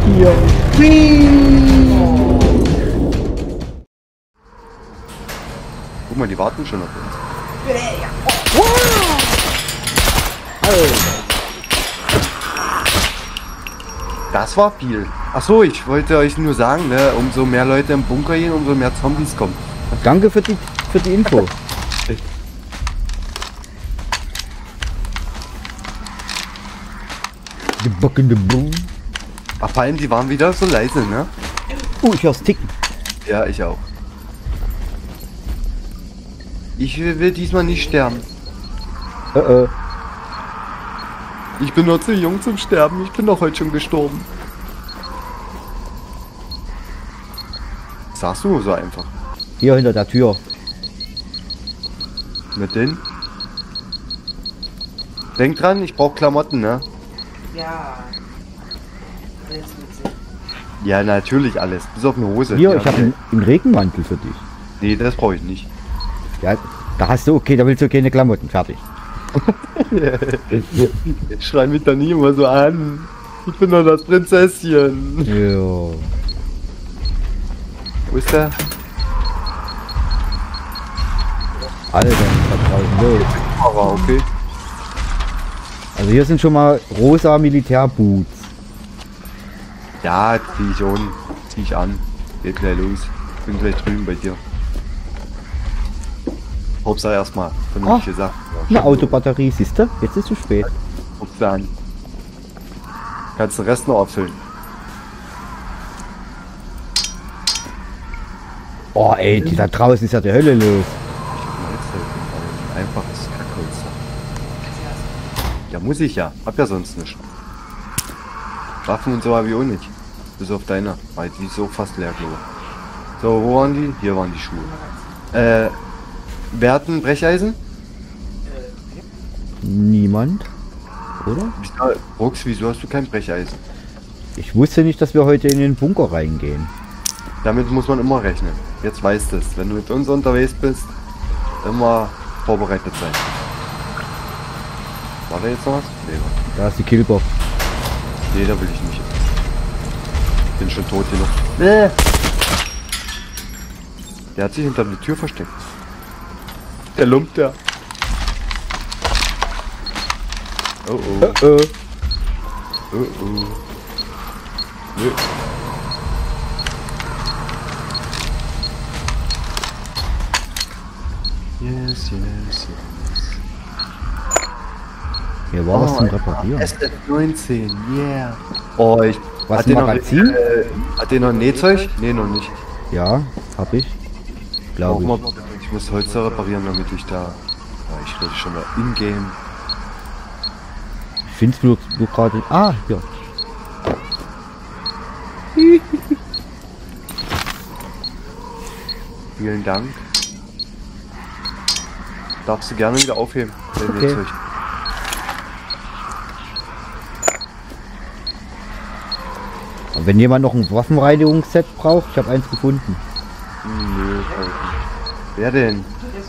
hier. Guck mal, die warten schon auf uns. Das war viel. Achso, ich wollte euch nur sagen, ne, umso mehr Leute im Bunker gehen, umso mehr Zombies kommen. Danke für die Info. Die bockende Boom. Ach, vor allem, die waren wieder so leise, ne? Ich hör's ticken. Ja, ich auch. Ich will diesmal nicht sterben. Ich bin noch zu jung zum Sterben. Ich bin doch heute schon gestorben. Sagst du so einfach? Hier hinter der Tür. Mit denen? Denk dran, ich brauche Klamotten, ne? Ja. Alles mit sich. Ja, natürlich alles. Bis auf eine Hose. Hier, Ja, ich habe einen Regenmantel für dich. Nee, das brauche ich nicht. Ja, da hast du, okay, da willst du keine Klamotten. Fertig. Ich schrei mich da nie immer so an. Ich bin doch das Prinzesschen. Ja. Wo ist der? Alter, da draußen los. Aber okay. Also hier sind schon mal rosa Militärboots. Ja, zieh ich an. Geht gleich los. Bin gleich drüben bei dir. Hauptsache erstmal vernünftige Sachen. Eine Autobatterie, siehst du? Jetzt ist zu spät. Guck's dir an. Kannst den Rest noch auffüllen. Oh ey, die da draußen ist ja die Hölle los. Einfaches Kackholz. Ja, muss ich ja. Hab ja sonst nicht. Waffen und so habe ich auch nicht. Bis auf deiner. Weil die ist auch fast leer, glaube ich. So, wo waren die? Hier waren die Schuhe. Wer hat ein Brecheisen? Niemand? Oder? Brooks, wieso hast du kein Brecheisen? Ich wusste nicht, dass wir heute in den Bunker reingehen. Damit muss man immer rechnen. Jetzt weißt du es. Wenn du mit uns unterwegs bist, immer vorbereitet sein. War da jetzt noch was? Nee, Da ist die Killbox. nee, da will ich nicht. Bin schon tot genug. Nee. Der hat sich hinter der Tür versteckt. Der Lump, der. Oh oh. Oh oh. Nö. Yes, yes, yes. Hier war was zum Reparieren. SF19, yeah. Oh, ich. Was, hat ein der noch, Magazin? hat der noch Nähzeug? Nee, noch nicht. Ja, hab ich. Glaube ich. Ich muss Holz da reparieren, damit ich da. Ja, ich rede schon mal in-game. Ich find's nur gerade. Ah, hier. Vielen Dank. Darfst du gerne wieder aufheben. Okay. Nähzeug. Und wenn jemand noch ein Waffenreinigungsset braucht, ich habe eins gefunden. Nö, brauch ich nicht. Wer denn?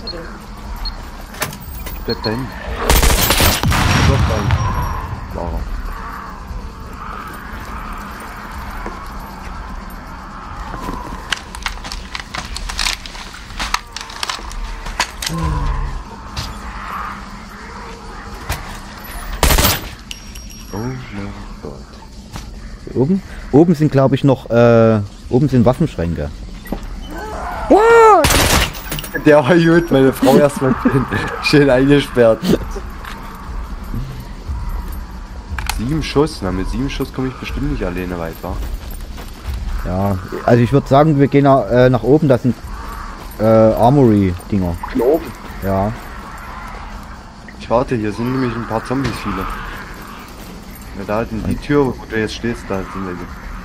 Bleib da hin. Bleib da hin. Clara. Oh mein Gott. Hier oben sind glaube ich noch, oben sind Waffenschränke. Der war gut, meine Frau erstmal schön eingesperrt. 7 Schuss, na mit 7 Schuss komme ich bestimmt nicht alleine weit, wa? Ja, also ich würde sagen, wir gehen nach oben, das sind Armory-Dinger. Oben. Ja. Ich warte, hier sind nämlich ein paar Zombies viele. Ja, da halten die Tür, wo du jetzt stehst, da sind welche.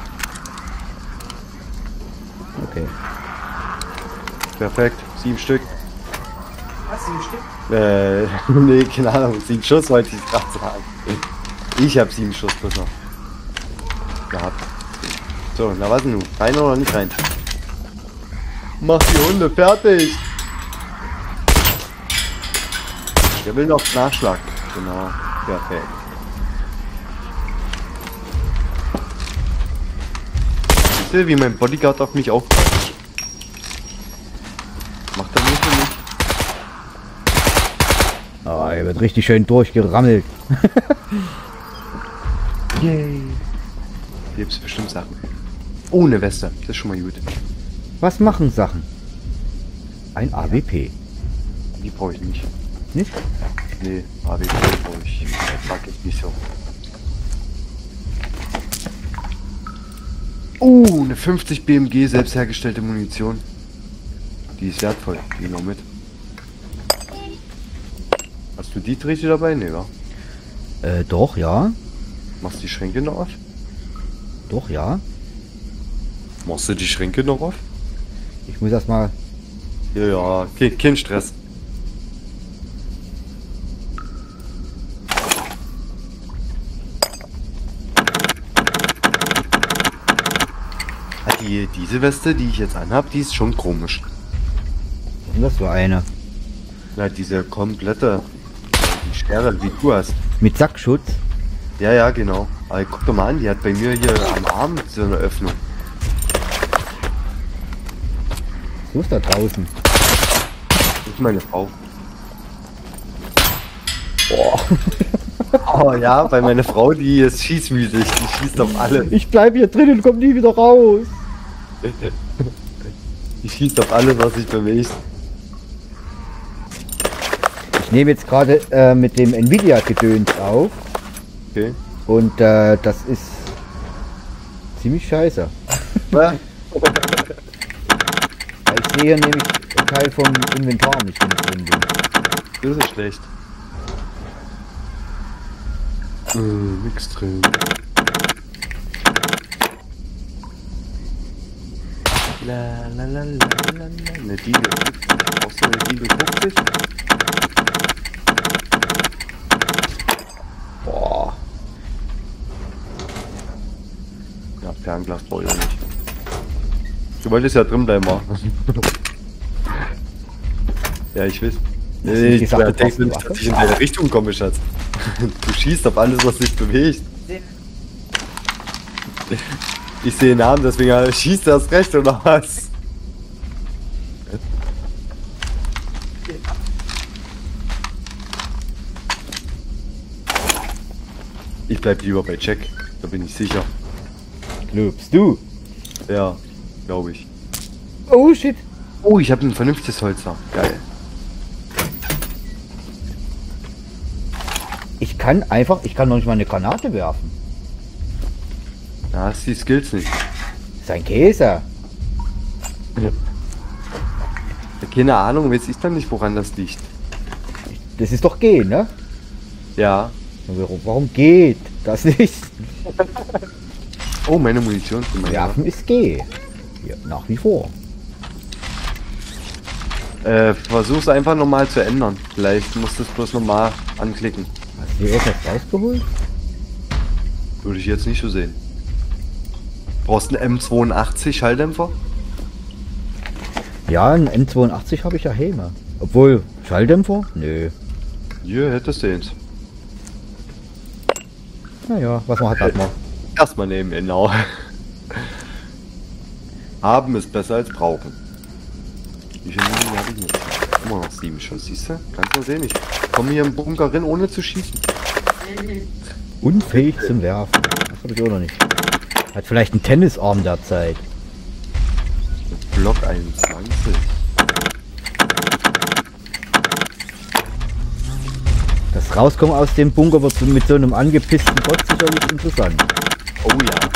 Okay. Perfekt, 7 Stück. Was, 7 Stück? Nee, keine Ahnung, 7 Schuss wollte ich gerade sagen. Ich habe 7 Schuss bloß noch gehabt. So, na was nun? Rein oder nicht rein? Mach die Hunde fertig! Der will noch Nachschlag. Genau, perfekt. Siehst du, wie mein Bodyguard auf mich aufpasst? Macht er nur für mich. Ah, er wird richtig schön durchgerammelt. Yay. Hier gibt's bestimmt Sachen. Oh, eine Weste. Das ist schon mal gut. Was machen Sachen? Ein AWP. Die brauche ich nicht. Nicht? Nee, AWP brauche ich. Mag ich nicht so. Eine 50 BMG selbst hergestellte Munition. Die ist wertvoll. Die noch mit. Hast du die Drähte dabei? Nee, wa? Doch, ja. Machst du die Schränke noch auf? Doch, ja. Machst du die Schränke noch auf? Ich muss erstmal. Ja, kein Stress. Diese Weste, die ich jetzt anhab, die ist schon komisch. Was ist denn das für eine? Na, diese komplette, die Sperre, wie du hast. Mit Sackschutz? Ja, ja, genau. Aber guck doch mal an, die hat bei mir hier am Arm so eine Öffnung. So ist da draußen. Das ist meine Frau. Boah. Oh ja, weil meine Frau, die ist schießmütig, die schießt auf alles. Ich bleib hier drin und komm nie wieder raus. Die schießt auf alles, was sich bewegt. Ich nehme jetzt gerade mit dem Nvidia-Gedöns auf. Okay. Und das ist ziemlich scheiße. Weil ich sehe nämlich einen Teil vom Inventar nicht, wenn ich drin bin. Das ist schlecht. Nix drin. La la la la la la. Eine Diegel 50. Brauchst du eine Diegel 50? Boah. Ja, Fernglas brauche ich auch nicht. Du wolltest ja drin bleiben, wa? Ja, ich weiß. Nee, ich denke nicht, dass ich in deine Richtung komme, Schatz. Du schießt auf alles, was sich bewegt. Ich sehe den Namen, deswegen schießt er erst recht, oder was? Ich bleib lieber bei Jack, da bin ich sicher. Glaubst du? Ja, glaube ich. Oh shit. Oh, ich habe ein vernünftiges Holzer. Geil. Ich kann noch nicht mal eine Granate werfen. Da hast du die Skills nicht. Das ist ein Käse. Keine Ahnung, weiß ich dann nicht, woran das liegt. Das ist doch gehen, ne? Ja. Warum geht das nicht? Oh, meine Munition. Werfen ist G. Ja, nach wie vor. Versuch's einfach nochmal zu ändern. Vielleicht musst du es bloß nochmal anklicken. Hast du dir etwas rausgeholt? Würde ich jetzt nicht so sehen. Brauchst du einen M82 Schalldämpfer? Ja, ein M82 habe ich ja Häme. Obwohl, Schalldämpfer? Nö. Hier hättest du eins. Naja, was man hat man. Erstmal nehmen, genau. Haben ist besser als brauchen. Wie viele Minuten habe ich nicht? Immer noch 7 Schuss, siehst du? Kannst du sehen, ich komme hier im Bunker rein, ohne zu schießen. Unfähig zum Werfen. Das habe ich auch noch nicht. Hat vielleicht einen Tennisarm derzeit. Block 21. Das Rauskommen aus dem Bunker wird mit so einem angepissten Bot sicherlich interessant. Oh ja.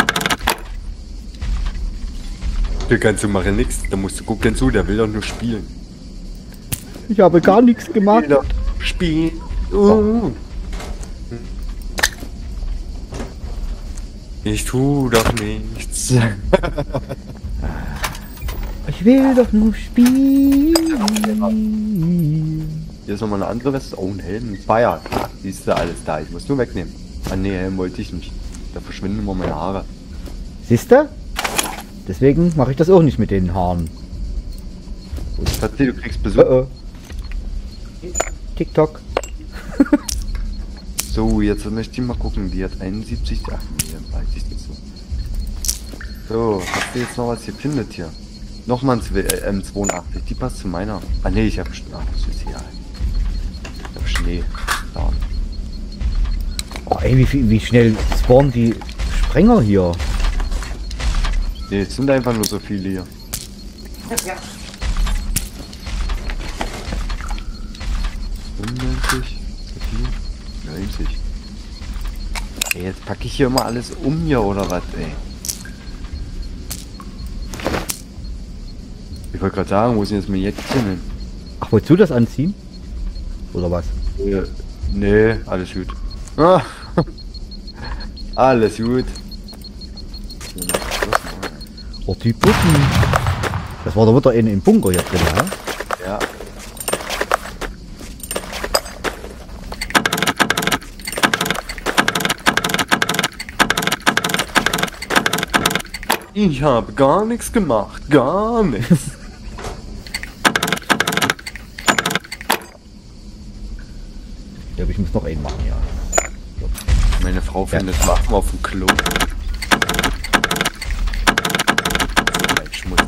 Da kannst du machen nix, da musst du gucken zu, der will doch nur spielen. Ich habe gar nichts gemacht. Spielen. Ich tu doch nichts. Ich will doch nur spielen. Hier ist nochmal eine andere Weste. Oh, ein Helm, ein Feier. Siehst du, alles da. Ich muss nur wegnehmen. Ah ne, Helm wollte ich nicht. Da verschwinden immer meine Haare. Siehst du? Deswegen mache ich das auch nicht mit den Haaren. Schatzi, du kriegst Besuch. Oh. TikTok. So, jetzt möchte ich mal gucken. Die hat 71. Ach nee, dann weiß ich das so. So, hast du jetzt noch was gepindet hier? Nochmal ein M82, die passt zu meiner. Ah ne, ich hab Schnee. Ah, das ist egal. Ich hab Schnee. Da. Oh, ey, wie schnell spawnen die Sprenger hier? Ne, es sind einfach nur so viele hier. Ja. 95, so viel? 90. Ey, jetzt packe ich hier immer alles um hier oder was, ey? Ich wollte gerade sagen, wo ist denn jetzt mein Jäckchen hin? Ach, wolltest du das anziehen? Oder was? Nee, alles gut. Ah, alles gut. Oh, die Puppen. Das war doch wieder im Bunker hier drin, ja? Ja. Ich habe gar nichts gemacht, gar nichts. Ja, aber ich muss noch einen machen, ja. Meine Frau findet Waffen auf dem Klo. So ein Schmutz.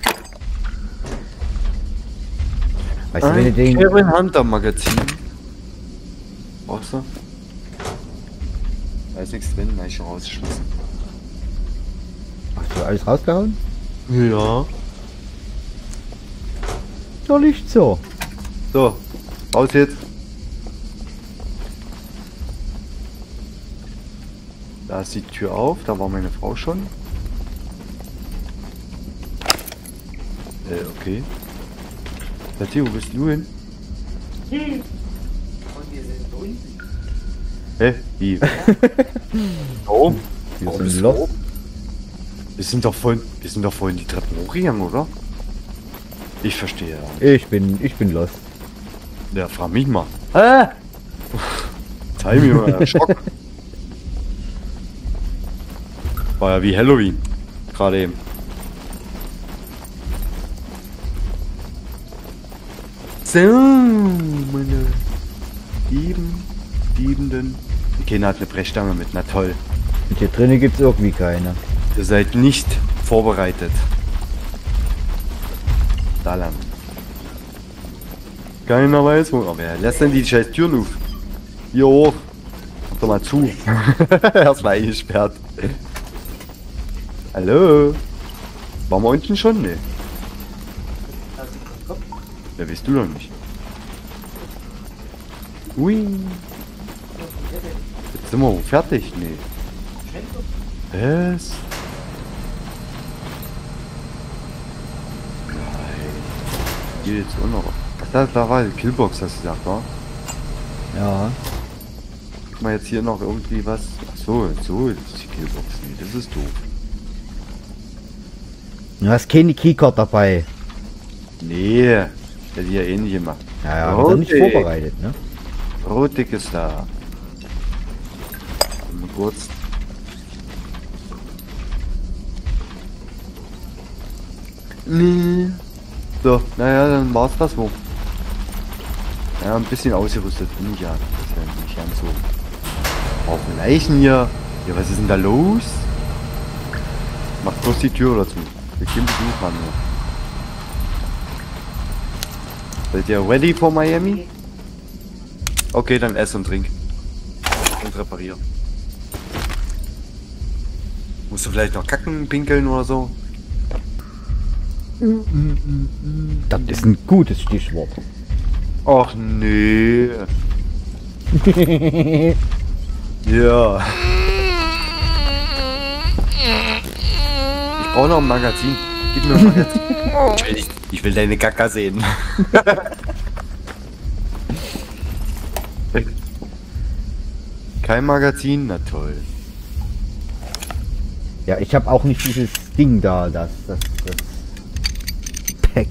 Weißt du, wenn du den... Kevin Hunter Magazin. Brauchst du? Da ist nichts drin, da ich schon rausgeschmissen. Hast du alles rausgehauen? Ja. Ja, nicht so. So, raus jetzt. Da ist die Tür auf, da war meine Frau schon. Okay. Theo, wo bist du hin? Und wir sind unten. Hä? Wie? Oh, Wir warum sind bist du lost. oben? Wir sind doch vorhin die Treppen hochgegangen, oder? Ich verstehe ja. Ich bin lost. Ja, frag mich mal. Hä? Zeig mir mal, Schock. War ja wie Halloween. Gerade eben. So, meine Liebenden. Die Kinder hat eine Brechstange mit, na toll. Und hier drinnen gibt es irgendwie keine. Ihr seid nicht vorbereitet. Da lang. Keiner weiß wo. Aber wer lässt denn die scheiß Türen auf? Hier hoch. Mach doch mal zu. Erstmal eingesperrt. Hallo? Waren wir unten schon? Ne. Also, komm. Ja, weißt du doch nicht. Ui. Jetzt sind wir fertig? Nee. Was? Nein. Hier jetzt auch noch. Ach, da war die Killbox, hast du gesagt, wa? Ja. Guck mal jetzt hier noch irgendwie was. Ach so, so ist die Killbox. Nee, das ist doof. Du hast keine Keycard dabei. Nee, hätte ich ja eh nicht gemacht. Ja, ja, aber nicht Okay. vorbereitet, ne? Rotig ist da. Mal kurz. Nee. So, naja, dann war's das wohl. Ja, ein bisschen ausgerüstet bin ich ja. Das ist ja nicht ganz so. Auf Leichen hier. Ja, was ist denn da los? Macht bloß die Tür dazu. Wir gehen Besuch an. Seid ihr ready for Miami? Okay, dann ess und trink. Und reparier. Musst du vielleicht noch kacken, pinkeln oder so? Das ist ein gutes Stichwort. Ach nee. Ja. Ich brauche noch ein Magazin. Gib mir ein Magazin. Ich will deine Kacke sehen. Kein Magazin? Na toll. Ja, ich habe auch nicht dieses Ding da, das Pack.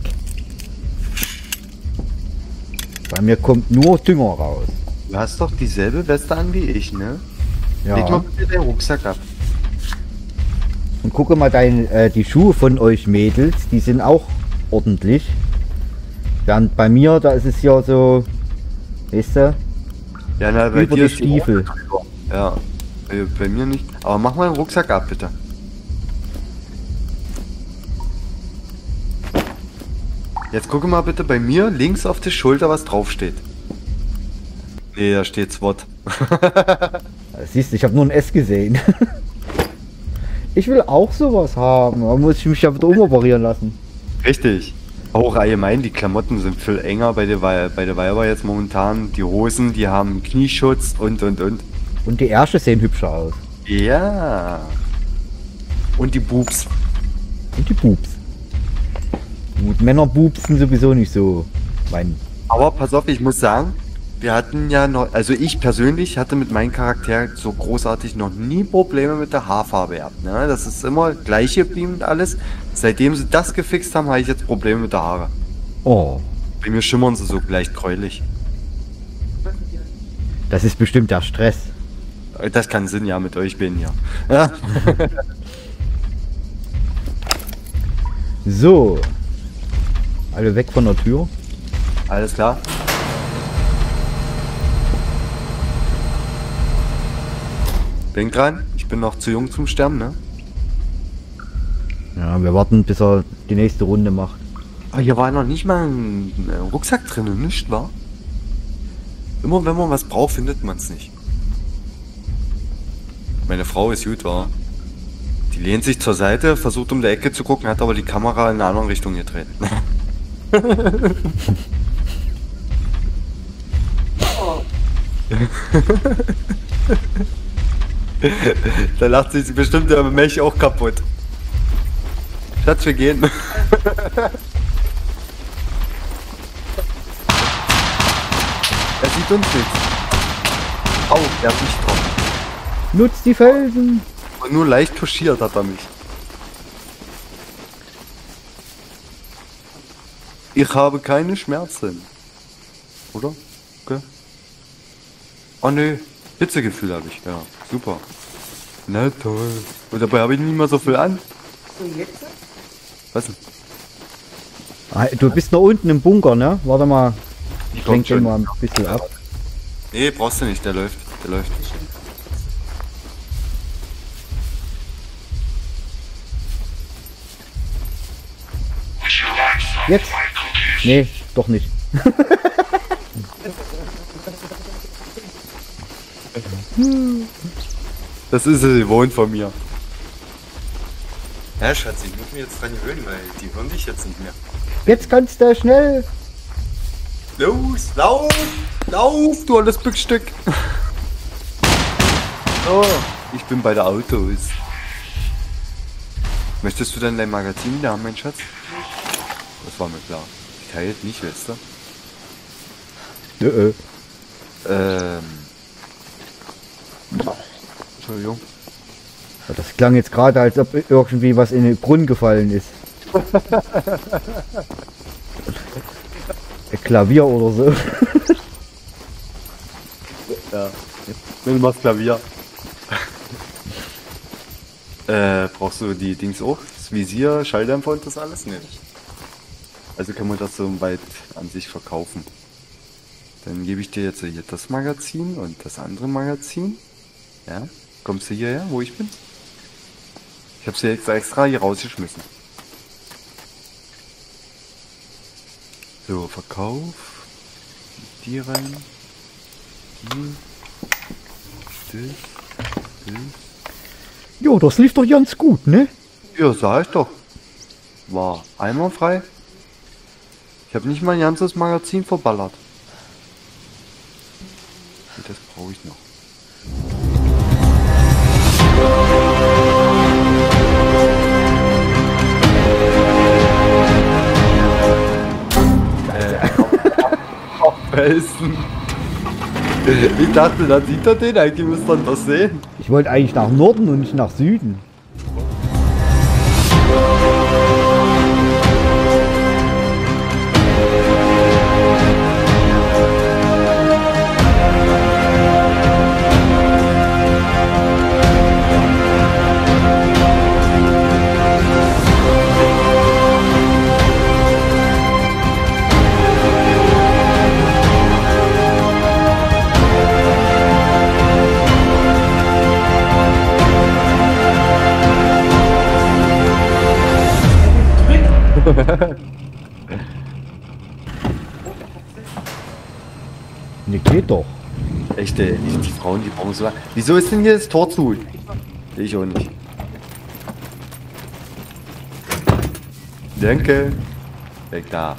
Bei mir kommt nur Dünger raus. Du hast doch dieselbe Weste an wie ich, ne? Ja. Leg mal bitte den Rucksack ab. Und gucke mal die Schuhe von euch Mädels, die sind auch ordentlich. Während bei mir, da ist es ja so, weißt du, Ja, na, bei über dir die ist Stiefel. die auch drüber. Ja, bei mir nicht. Aber mach mal den Rucksack ab, bitte. Jetzt gucke mal bitte bei mir links auf die Schulter, was draufsteht. Nee, da steht SWAT. Siehst du, ich habe nur ein S gesehen. Ich will auch sowas haben, aber muss ich mich ja wieder umoperieren lassen. Richtig. Auch allgemein, die Klamotten sind viel enger bei der Weiber jetzt momentan. Die Hosen, die haben Knieschutz und. Und die Ärsche sehen hübscher aus. Ja. Und die Boobs. Und die Boobs. Gut, Männerboobs sind sowieso nicht so mein. Aber pass auf, ich muss sagen, wir hatten ja noch, also ich persönlich hatte mit meinem Charakter so großartig noch nie Probleme mit der Haarfarbe gehabt. Ne? Das ist immer gleich geblieben und alles. Seitdem sie das gefixt haben, habe ich jetzt Probleme mit der Haare. Oh, Bei mir schimmern sie so leicht gräulich. das ist bestimmt der Stress. Das kann Sinn, ja, mit euch bin ja. Ja. So. Alle weg von der Tür. Alles klar. Denk dran, ich bin noch zu jung zum Sterben, ne? Ja, wir warten, bis er die nächste Runde macht. Aber hier war noch nicht mal ein Rucksack drin, nicht wahr? Immer wenn man was braucht, findet man es nicht. Meine Frau ist gut, war. Die lehnt sich zur Seite, versucht um die Ecke zu gucken, hat aber die Kamera in eine andere Richtung gedreht. Da lacht sich bestimmt der Mech auch kaputt. Schatz, wir gehen. Er sieht uns nicht. Au, er hat mich drauf. Nutzt die Felsen! Und nur leicht touchiert hat er mich. Ich habe keine Schmerzen. Oder? Okay. Oh ne, Hitzegefühl habe ich, ja. Super. Na toll. Und dabei habe ich nicht mehr so viel an. Und jetzt? Was denn? Ah, du bist noch unten im Bunker, ne? Warte mal. Ich Kommt lenke den schon. mal ein bisschen ab. Nee, brauchst du nicht, der läuft. Der läuft. Jetzt? Nee, doch nicht. Das ist sie gewohnt von mir. Ja, Schatz, ich muss mich jetzt dran gewöhnen, weil die hören dich jetzt nicht mehr. Jetzt kannst du schnell. Los, lauf! Lauf, du alles Bückstück! So, ich bin bei der Autos. Möchtest du denn dein Magazin wieder haben, mein Schatz? Das war mir klar. Ich teile nicht, weißt du? Entschuldigung. Ja, das klang jetzt gerade, als ob irgendwie was in den Brunnen gefallen ist. Ein Klavier oder so. Ja. Nimm mal das Klavier. Brauchst du die Dings auch? Das Visier, Schalldämpfer und das alles? Nee. Also kann man das so weit an sich verkaufen. Dann gebe ich dir jetzt hier das Magazin und das andere Magazin. Ja? Kommst du hierher, wo ich bin? Ich habe sie jetzt extra hier rausgeschmissen. So, Verkauf. Die rein. Die. Das. Jo, das lief doch ganz gut, ne? Ja, sag ich doch. War einwandfrei. Ich habe nicht mal ein ganzes Magazin verballert. Und das brauche ich noch. Felsen. Ich dachte, da sieht er den, eigentlich müsste man das sehen. Ich wollte eigentlich nach Norden und nicht nach Süden. Ne, geht doch. Echt, ey, die Frauen, die brauchen so lange. Wieso ist denn hier das Tor zu? Sehe ich auch nicht. Danke. Weg da.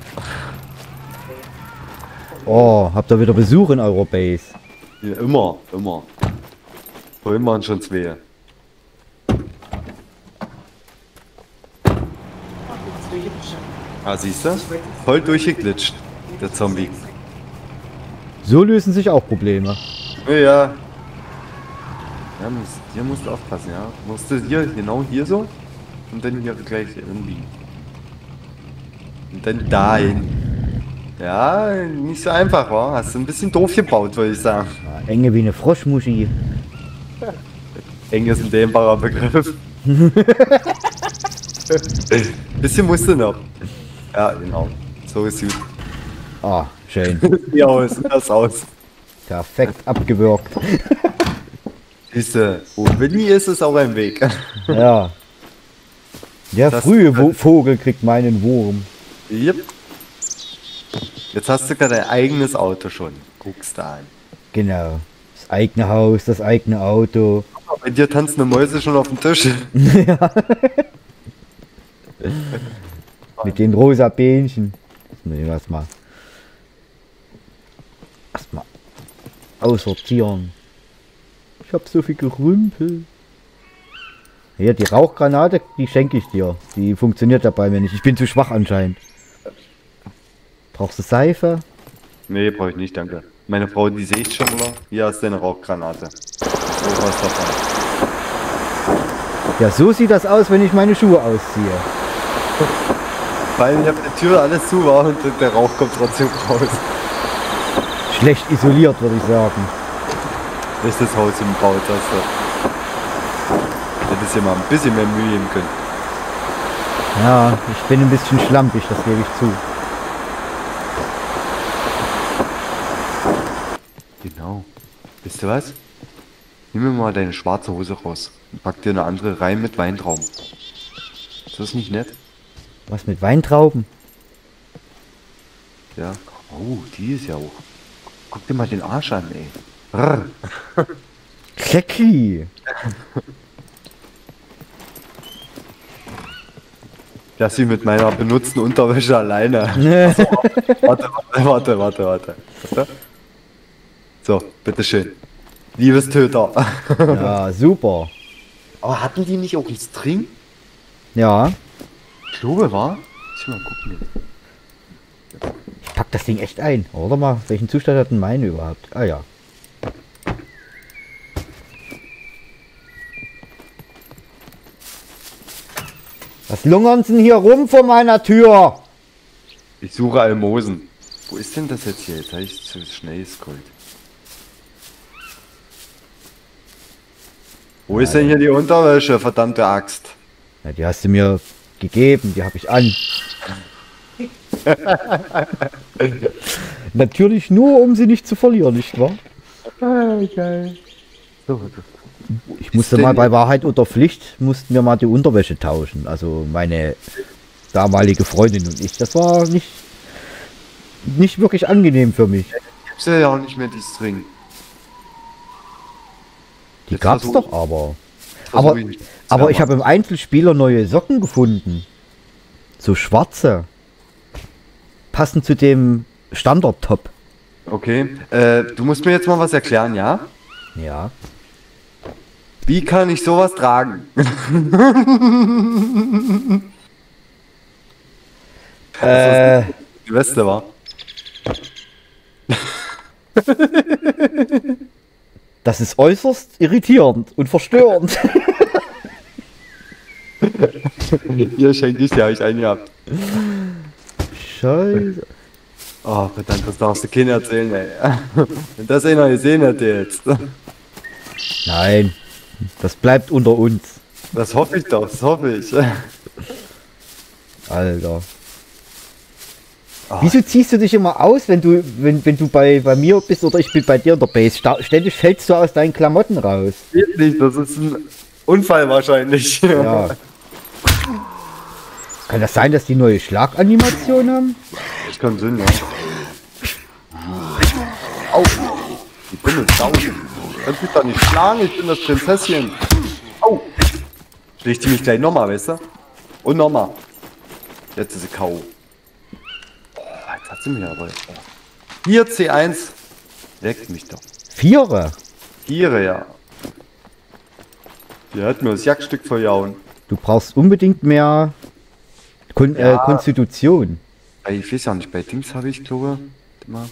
Oh, habt ihr wieder Besuch in eurer Base? Ja, immer, immer. Vorhin waren schon zwei. Ah, siehst du? Voll durchgeglitscht, der Zombie. So lösen sich auch Probleme. Ja, ja. Hier musst du aufpassen, ja. Musst du hier, genau hier so. Und dann hier gleich irgendwie. Und dann dahin. Ja, nicht so einfach, wa? Hast du ein bisschen doof gebaut, würde ich sagen. Ja, enge wie eine Froschmuschi. Eng ist ein dehnbarer Begriff. Bisschen musst du noch. Ja, genau. So ist gut. Ah, schön. Ja, aus, das aus. Perfekt abgewürgt. Siehste, wo Willi ist, ist auch ein Weg. Ja. Der Das- frühe Vogel kriegt meinen Wurm. Yep. Jetzt hast du gerade dein eigenes Auto schon. Guckst da an. Genau. Das eigene Haus, das eigene Auto. Bei dir tanzen die Mäuse schon auf dem Tisch. Mit den rosa Bähnchen. Das muss ich erstmal aussortieren. Ich hab so viel Gerümpel. Hier, die Rauchgranate, die schenke ich dir. Die funktioniert dabei mir nicht. Ich bin zu schwach anscheinend. Brauchst du Seife? Nee, brauche ich nicht, danke. Meine Frau, die sehe ich schon mal. Hier hast du eine Rauchgranate. So was davon. Ja, so sieht das aus, wenn ich meine Schuhe ausziehe. Weil ich hab die Tür alles zu war und der Rauch kommt trotzdem raus. Schlecht isoliert, würde ich sagen. Nicht das Haus im Bau, das da. Hättest du mal ein bisschen mehr Mühe geben können. Ja, ich bin ein bisschen schlampig, das gebe ich zu. Genau. Wisst ihr was? Nimm mir mal deine schwarze Hose raus und pack dir eine andere rein mit Weintrauben. Ist das nicht nett? Was mit Weintrauben? Ja. Oh, die ist ja auch. Guck dir mal den Arsch an, ey. Brrr. Klecki. Das sie mit meiner benutzten Unterwäsche alleine. Warte. So, bitteschön. Liebestöter. Ja, super. Aber hatten die nicht auch einen String? Ja, Ich glaube, war? Ich mal gucken. ich pack das Ding echt ein. Oder mal, welchen Zustand hat denn meine überhaupt? Ah ja. Was lungern Sie denn hier rum vor meiner Tür? Ich suche Almosen. Wo ist denn das jetzt hier? Jetzt habe ich zu schnell gescrollt. Wo ist denn hier die Unterwäsche, verdammte Axt? Ja, die hast du mir gegeben, die habe ich an. Natürlich nur, um sie nicht zu verlieren, nicht wahr? Geil. So, Ich musste mal bei Wahrheit oder Pflicht, mussten wir mal die Unterwäsche tauschen. Also meine damalige Freundin und ich. Das war nicht wirklich angenehm für mich. gibt's ja auch nicht mehr die String. Die Jetzt gab's versuch- doch aber. Versuch Aber, ich nicht. aber ich habe im Einzelspieler neue Socken gefunden. So schwarze. Passend zu dem Standard-Top. Okay, du musst mir jetzt mal was erklären, ja? Ja. Wie kann ich sowas tragen? Die Weste war. Das ist äußerst irritierend und verstörend. Hier schenke ich dir, habe ich einen gehabt. Scheiße. Oh, verdammt, das darfst du keiner erzählen, ey. Wenn das einer gesehen hätte jetzt. Nein, das bleibt unter uns. Das hoffe ich doch, das hoffe ich. Alter. Ah. Wieso ziehst du dich immer aus, wenn du bei mir bist oder ich bin bei dir in der Base? Ständig fällst du aus deinen Klamotten raus. Geht nicht, das ist ein Unfall wahrscheinlich. Ja. Kann das sein, dass die neue Schlaganimation haben? Das kann Sinn, ja. Au. dumme Sau. Kannst mich doch nicht schlagen, ich bin das Prinzesschen. Au! Schlägt die mich gleich nochmal, weißt du? Und nochmal. Jetzt ist sie K.O. Oh, jetzt hat sie mich aber. Hier C1. Leckt mich doch. Vierer. Tiere, ja. Die hat mir das Jagdstück verjauen. Du brauchst unbedingt mehr Konstitution. Ich weiß ja nicht, bei Dings habe ich, glaube immer.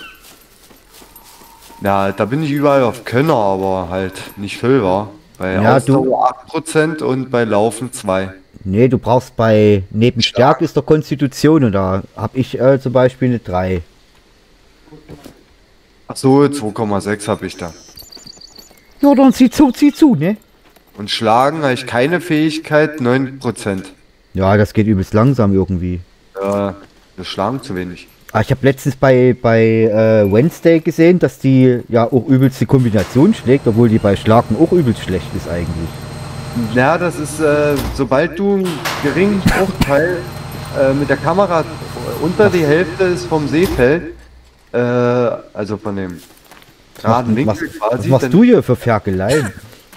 Ja, da bin ich überall auf Könner, aber halt nicht viel war. Bei Ja, Ausdauer 8% und bei Laufen 2. Nee, du brauchst neben Stärke ist der Konstitution und da habe ich zum Beispiel eine 3. Ach so, 2,6 habe ich da. Ja, dann zieh zu, ne? Und Schlagen habe ich keine Fähigkeit, 9%. Ja, das geht übelst langsam irgendwie. Das Schlagen zu wenig. Ah, ich habe letztens bei Wednesday gesehen, dass die ja auch übelst die Kombination schlägt, obwohl die bei Schlagen auch übelst schlecht ist eigentlich. Ja, das ist, sobald du einen geringen Bruchteil mit der Kamera unter die Hälfte ist vom Sehfeld, also von dem geraden Winkel Was quasi. machst du hier für Ferkeleien?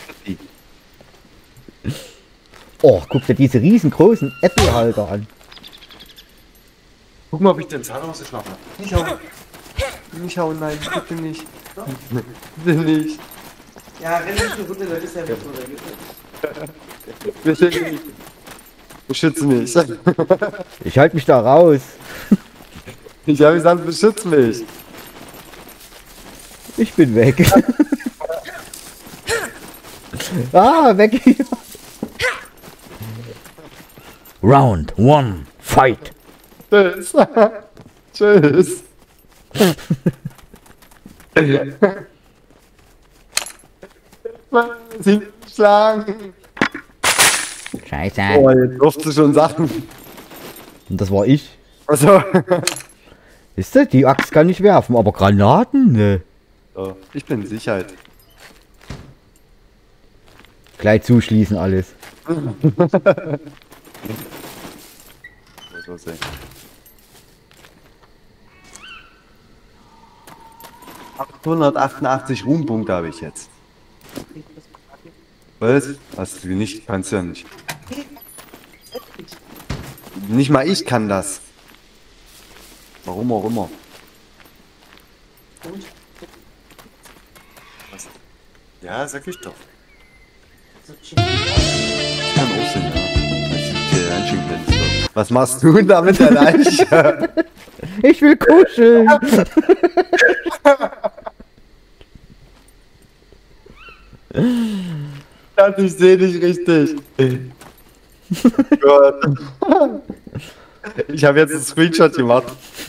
Oh, guck dir diese riesengroßen Äpfelhalter an. Guck mal, ob ich den Zahn ausgeschlafen habe. Nicht hauen. Nicht hauen, nein, bitte nicht. Bitte nicht. Ja, renn nicht eine Runde, das ist ja nicht so. Bitte nicht. Beschütze mich. Ich halte mich da raus. Ich habe gesagt, beschütze mich. Ich bin weg. Weg hier. Round 1, fight. Tschüss. Tschüss. Sie schlagen. Scheiße. Oh, jetzt durfst du schon Sachen. Und das war ich. Also. Wisst ihr, die Axt kann ich werfen, aber Granaten? Ne. So, ich bin in Sicherheit. Gleich zuschließen alles. So sehen. 888 Ruhmpunkte habe ich jetzt. Was? Hast du nicht? Kannst du ja nicht. Nicht mal ich kann das. Warum auch immer. Was? Ja, sag ich doch. Kann auch sein, ja. Das sieht dir ganz schön glänzend aus. Was machst du damit, der Leiche? Ich will kuscheln. Ich sehe dich richtig. Gott. Ich habe jetzt einen Screenshot gemacht.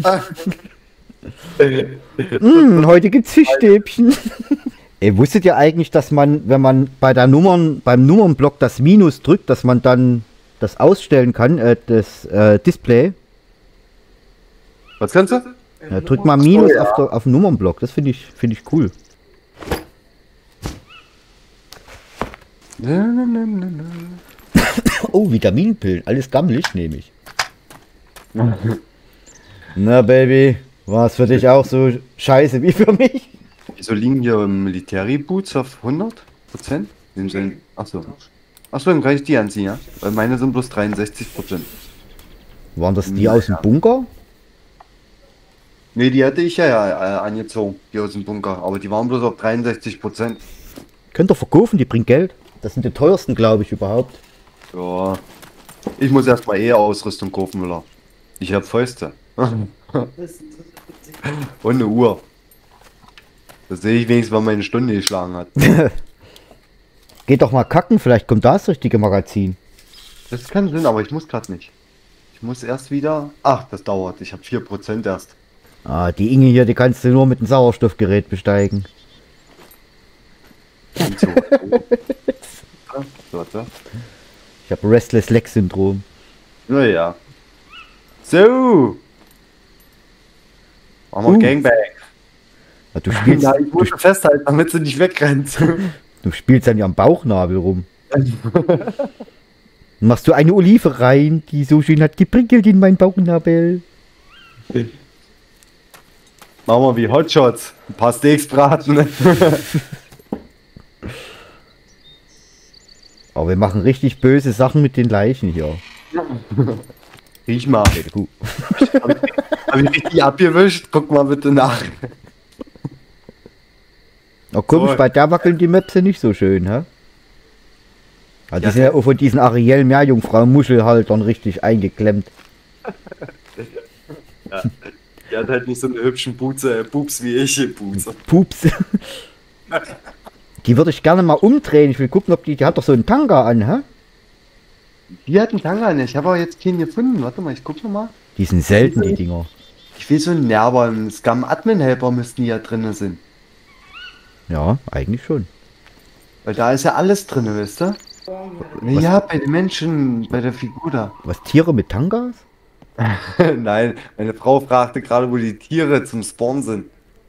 Heute gibt's Fischstäbchen. Ey, wusstet ihr eigentlich, dass man, wenn man beim Nummernblock das Minus drückt, dass man dann das ausstellen kann, das Display? Was kannst du? Ja, drückt mal Minus ja. auf den Nummernblock, das finde ich cool. Oh, Vitaminpillen, alles gammelig nehme ich. Na Baby, war es für dich auch so scheiße wie für mich? Wieso liegen hier Military-Boots auf 100%? Achso. Achso, dann kann ich die anziehen, ja? Weil meine sind bloß 63%. Waren das die aus dem Bunker? Ne, die hatte ich ja angezogen, die aus dem Bunker. Aber die waren bloß auf 63%. Könnt ihr verkaufen, die bringt Geld. Das sind die teuersten, glaube ich, überhaupt. Ja. Ich muss erstmal eher Ausrüstung kaufen, Müller. Ich hab Fäuste. Und eine Uhr. Das sehe ich wenigstens, wann meine Stunde geschlagen hat. Geht doch mal kacken, vielleicht kommt da das richtige Magazin. Das kann Sinn, aber ich muss gerade nicht. Ich muss erst wieder... Ach, das dauert. Ich habe 4% erst. Ah, die Inge hier, die kannst du nur mit dem Sauerstoffgerät besteigen. Und so. Warte. Ich habe Restless Leg Syndrom. Naja. So. Machen wir Gangbang. Ja, du spielst, Ja, ich muss festhalten, damit sie nicht wegrennt. du spielst an ihrem Bauchnabel rum. Dann machst du eine Olive rein, die so schön hat geprickelt in meinen Bauchnabel. Machen wir wie Hotshots. Ein paar Steaks braten. Aber wir machen richtig böse Sachen mit den Leichen hier. Riech mal. Okay, gut. Hab ich richtig abgewischt? Guck mal bitte nach. Oh, komisch, So. bei der wackeln die Möpse nicht so schön, hä? Also die Ja, sind ja auch von diesen Ariel Meerjungfrau Muschelhaltern richtig eingeklemmt. Ja. Die hat halt nicht so eine hübschen Pups wie ich. Pups. Die würde ich gerne mal umdrehen. Ich will gucken, ob die hat doch so einen Tanga an, hä? Die hat einen Tanga nicht. Ich habe aber jetzt keinen gefunden. Warte mal, ich guck noch mal. Die sind selten, die Dinger. Ich will so einen Nerver, einen Scum Admin Helper müssten die ja drin sein. Ja, eigentlich schon. Weil da ist ja alles drin, wisst ihr? Ja, bei den Menschen, bei der Figur da. Was, Tiere mit Tangas? Nein, meine Frau fragte gerade, wo die Tiere zum Spawn sind.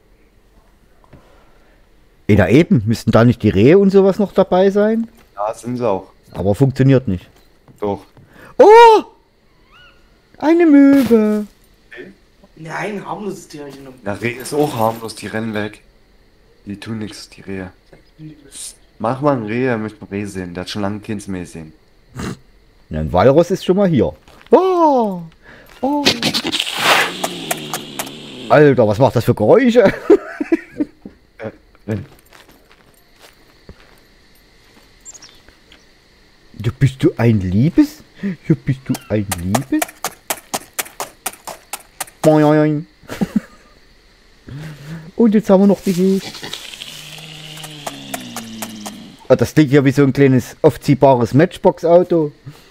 Da eben, müssten da nicht die Rehe und sowas noch dabei sein? Ja, sind sie auch. Aber funktioniert nicht. Doch. Oh! Eine Möwe. Nein, harmloses Tierchen. Na, Reh ist auch harmlos, die rennen weg. Die tun nichts, die Rehe. Mach mal ein Reh, er möchte ein Reh sehen. Der hat schon lange keins mehr gesehen. Ja, ein Walross ist schon mal hier. Oh! Oh! Alter, was macht das für Geräusche? Ja, bist du ein Liebes? Ja, bist du ein Liebes? Boing. Und jetzt haben wir noch die Hefe. Ah, das klingt ja wie so ein kleines aufziehbares Matchbox-Auto.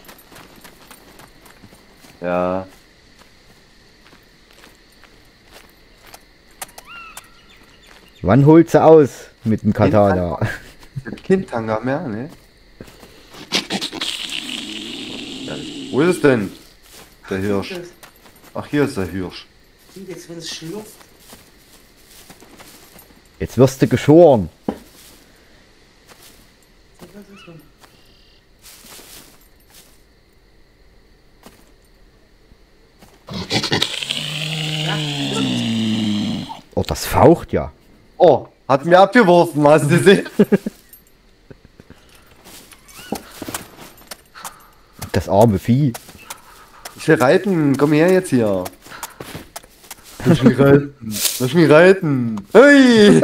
Ja. Wann holt sie aus mit dem Katana? Kein Tanga mehr, ne? Ja, wo ist es denn? Der Hirsch. Ach, hier ist der Hirsch. Jetzt, wenn es schlürft. Jetzt wirst du geschoren. Oh, das faucht ja. Oh, hat mir abgeworfen, hast du gesehen? Das arme Vieh. Ich will reiten, komm her jetzt hier. Lass mich reiten. Lass mich reiten. Hui!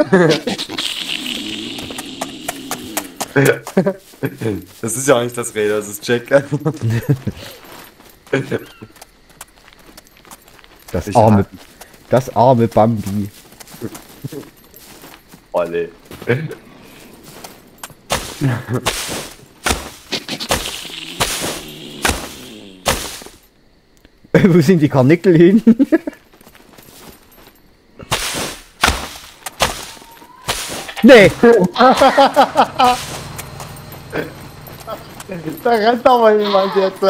Das ist ja auch nicht das Reh, das ist Jack. Das arme Bambi. Olle. Wo sind die Karnickel hin? Nee. Da rennt aber jemand jetzt.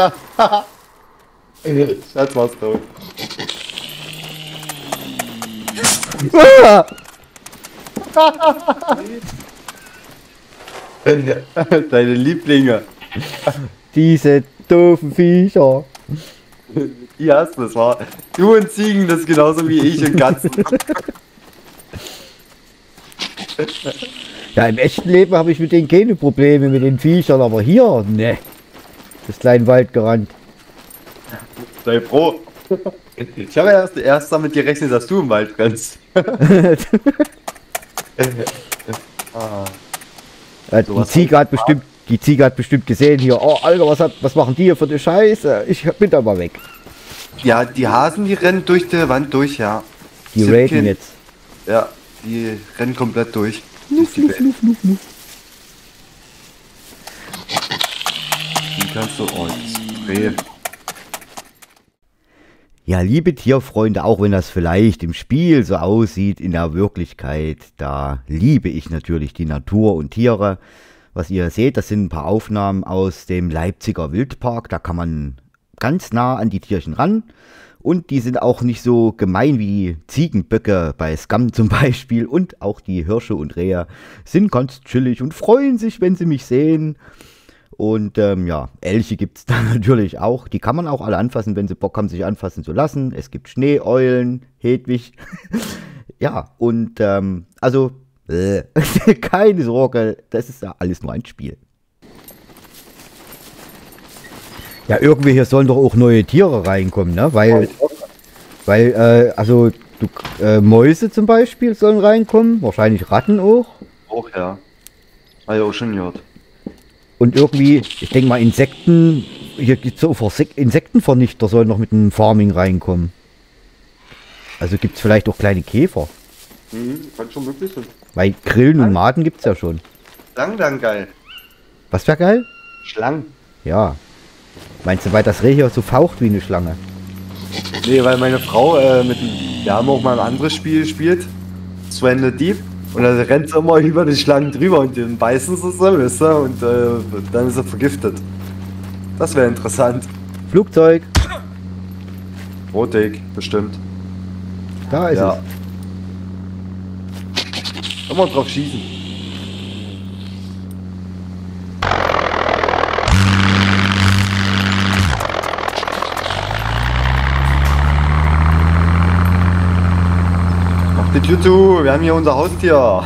Schatz, war's tot. Ah! Deine Lieblinge. Diese doofen Viecher. Die hast du, das war. Du und Ziegen, das ist genauso wie ich und Katzen. Ja, im echten Leben habe ich mit denen keine Probleme mit den Viechern, aber hier, ne. Das kleine Wald gerannt. Sei froh. Ich habe erst damit gerechnet, dass du im Wald rennst. Die Ziege hat bestimmt gesehen hier, oh Alter, was machen die hier für eine Scheiße? Ich bin da mal weg. Ja, die Hasen, die rennen durch die Wand durch, ja. Die Sind raiden kein- jetzt. Ja, die rennen komplett durch. Nuff, nuff, nuff, nuff, nuff. Die kannst du. Oh, das Reh. Ja, liebe Tierfreunde, auch wenn das vielleicht im Spiel so aussieht, in der Wirklichkeit, da liebe ich natürlich die Natur und Tiere. Was ihr seht, das sind ein paar Aufnahmen aus dem Leipziger Wildpark. Da kann man ganz nah an die Tierchen ran. Und die sind auch nicht so gemein wie die Ziegenböcke bei Scum zum Beispiel. Und auch die Hirsche und Rehe sind ganz chillig und freuen sich, wenn sie mich sehen. Und ja, Elche gibt es da natürlich auch. Die kann man auch alle anfassen, wenn sie Bock haben, sich anfassen zu lassen. Es gibt Schneeeulen, Hedwig. ja, und also, keine Sorge, das ist ja alles nur ein Spiel. Ja, irgendwie hier sollen doch auch neue Tiere reinkommen, ne? Weil also, Mäuse zum Beispiel sollen reinkommen, wahrscheinlich Ratten auch. Auch, ja. Habe ich auch schon gehört. Und irgendwie, ich denke mal, Insekten, hier gibt es so Insektenvernichter sollen noch mit dem Farming reinkommen. Also gibt es vielleicht auch kleine Käfer. Kann schon möglich sein. Weil Grillen und Maden gibt es ja schon. Schlangen wären geil. Was wäre geil? Schlangen? Ja. Meinst du, weil das Reh hier so faucht wie eine Schlange? Nee, weil meine Frau wir haben auch mal ein anderes Spiel gespielt. Sven the Deep. Und da rennt sie immer über die Schlangen drüber und den beißen sie so, weißt du? Und dann ist er vergiftet. Das wäre interessant. Flugzeug. Rotig, bestimmt. Da ist Ja. Immer drauf schießen. Mach die Tür zu, wir haben hier unser Haustier.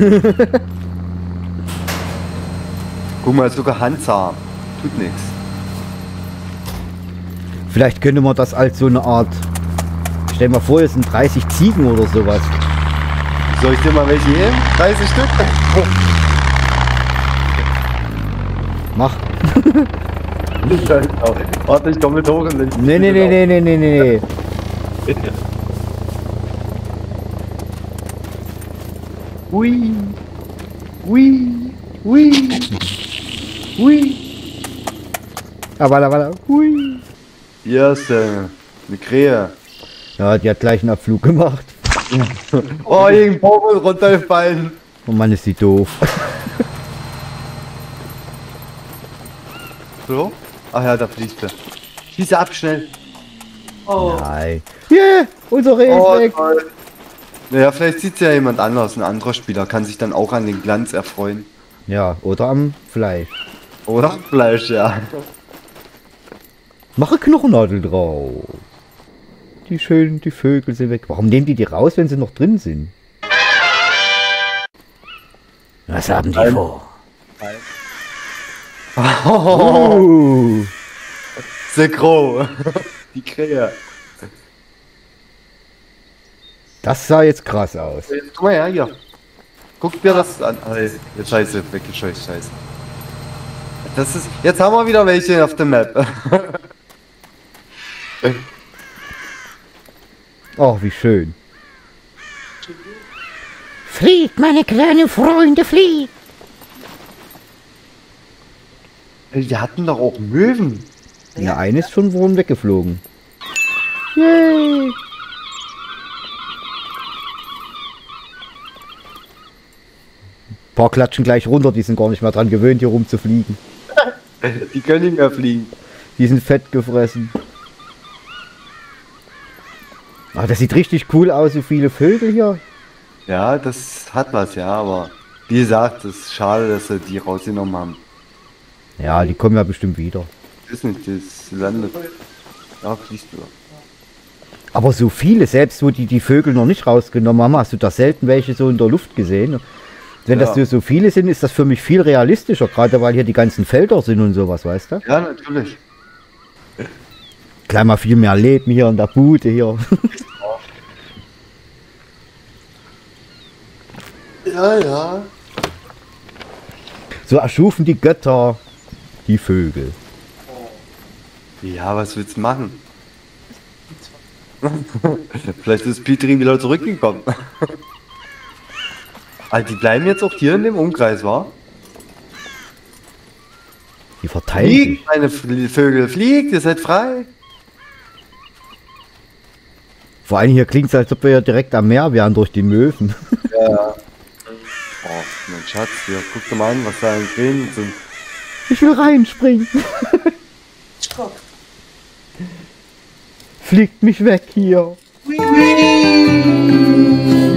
Guck mal, ist sogar handzahm. Tut nichts. es. Vielleicht könnte man das als so eine Art... Stell dir mal vor, es sind 30 Ziegen oder sowas. Soll ich dir mal welche geben? 30 Stück? Mach. Warte, ich komme mit hoch und dann... Nee. Ui. Ui. Ui. Ui. Aber, hui. Hier ist eine Krähe. Ja, die hat gleich einen Abflug gemacht. Oh, irgendein Baum ist runtergefallen. Oh Mann, ist die doof. So? Ach ja, da fliegt er. Schieß ab, schnell. Oh, Nein. Yeah, unser Reh ist weg. Toll. Naja, vielleicht sieht ja jemand anders. Ein anderer Spieler kann sich dann auch an den Glanz erfreuen. Ja, oder am Fleisch. Oder Fleisch, ja. Mache Knochennadel drauf. Die Vögel sind weg. Warum nehmen die raus, wenn sie noch drin sind? Was haben die vor? Synchro. Die Krähe. Das sah jetzt krass aus. Guck mal her, hier. Guck dir das an. Hey, jetzt scheiße, weggescheucht, scheiße. Das ist. Jetzt haben wir wieder welche auf der Map. Oh, wie schön. Fliegt, meine kleinen Freunde, fliegt! Wir hatten doch auch Möwen. Ja, eines schon wurden weggeflogen. Yay! Ein paar klatschen gleich runter, die sind gar nicht mehr dran gewöhnt, hier rumzufliegen. Die können nicht mehr fliegen. Die sind fett gefressen. Ah, das sieht richtig cool aus, so viele Vögel hier. Ja, das hat was, ja, aber wie gesagt, es ist schade, dass sie die rausgenommen haben. Ja, die kommen ja bestimmt wieder. Das ist nicht, das landet. Ja, fließt wieder. Aber so viele, selbst wo die Vögel noch nicht rausgenommen haben, hast du da selten welche so in der Luft gesehen. Wenn Ja. das so viele sind, ist das für mich viel realistischer, gerade weil hier die ganzen Felder sind und sowas, weißt du? Ja, natürlich. Gleich mal viel mehr Leben hier in der Bude hier. Ja, ja. So erschufen die Götter die Vögel. Ja, was willst du machen? Vielleicht ist Petri wieder zurückgekommen. Also die bleiben jetzt auch hier in dem Umkreis, wa? Die verteilen sich. Fliegt, meine Vögel, fliegt, ihr seid frei. Vor allem hier klingt es, als ob wir ja direkt am Meer wären durch die Möwen. Ja. Oh, mein Schatz, hier, guck dir mal an, was da an Krähen sind. Ich will reinspringen. stopp. Fliegt mich weg hier. Wii, wii.